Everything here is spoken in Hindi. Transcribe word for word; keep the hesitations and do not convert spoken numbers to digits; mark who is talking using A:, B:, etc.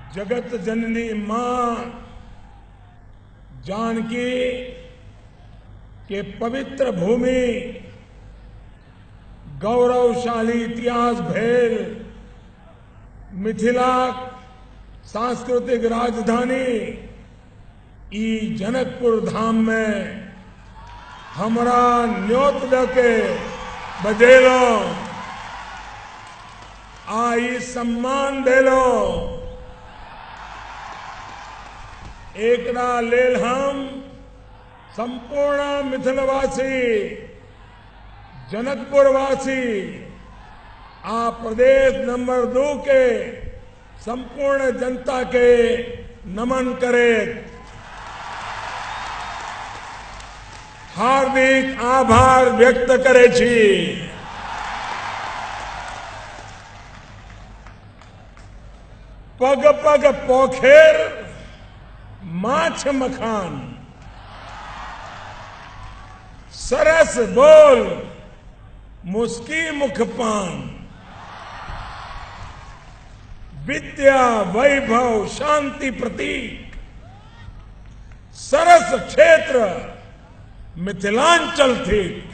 A: जगत जननी मां जानकी के पवित्र भूमि गौरवशाली इतिहास भेल मिथिला सांस्कृतिक राजधानी ई जनकपुर धाम में हमरा न्योत के बजेलो आई सम्मान देलो। एकरा लेल हम संपूर्ण मिथिलवासी जनकपुरवासी आ प्रदेश नंबर दो के संपूर्ण जनता के नमन करे, हार्दिक आभार व्यक्त करे छी। पग पग पोखेर माछ मखान, सरस बोल मुस्की मुखपान, विद्या वैभव शांति प्रतीक, सरस क्षेत्र मिथिलांचल थी।